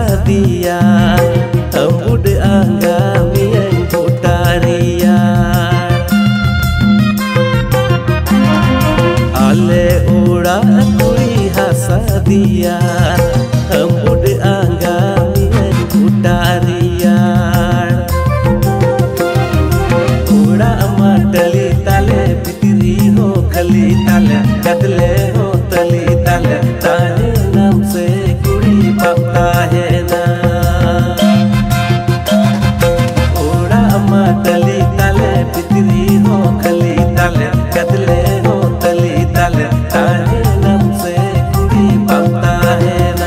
dia embud anggami yang putaria ale ura kuri hasa dia embud anggami yang putaria ura amatali tale pitiri ho khali tale kadle ho tali tale tahe nam se kuri bapta hai na ura amatali tale pitiri ho khali tale kadle ho tali tale tahe nam se kuri bapta hai na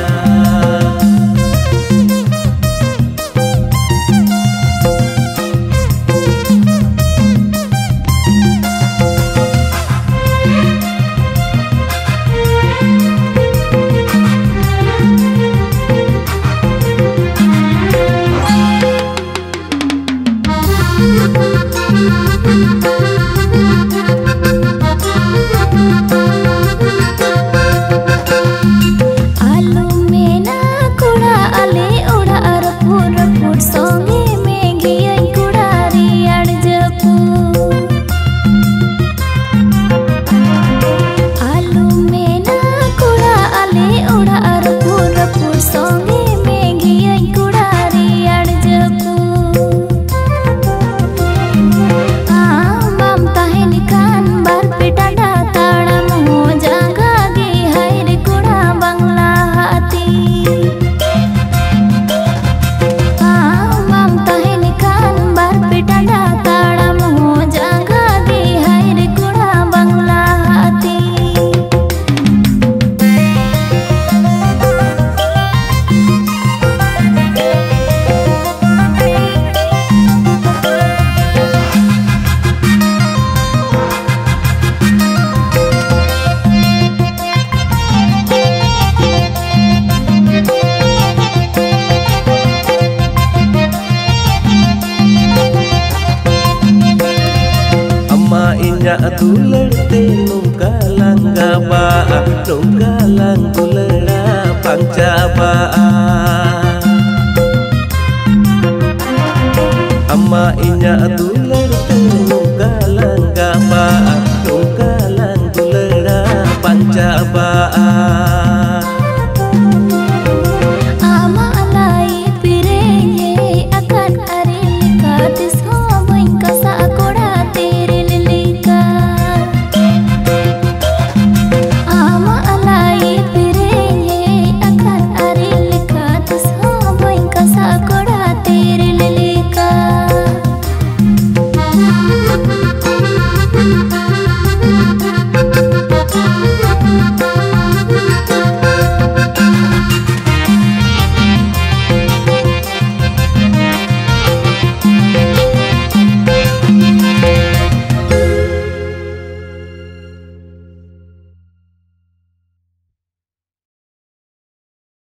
Dulerte nungka langga ba nungka lang dulera pancaba amma inya dulerte nungka langga ba nungka lang dulera pancaba